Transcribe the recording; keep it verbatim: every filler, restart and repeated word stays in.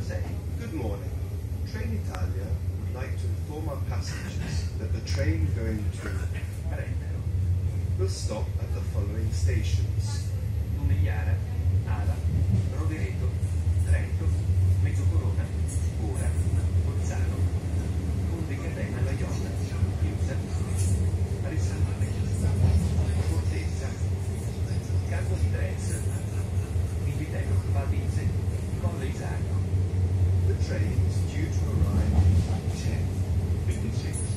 cinquantasei. Good morning. Trenitalia would like to inform our passengers that the train going to Brennero, will stop at the following stations. Lumigliara, Ala, Rovereto, Trento, Mezzocorona, Ora, Bolzano, Ponte Catena Laiola, Chiusa, Arisano, Fortezza, Campo di Trezza, Invitero, Valdese, Colle Isacco. The train is due to arrive at ten fifty-six.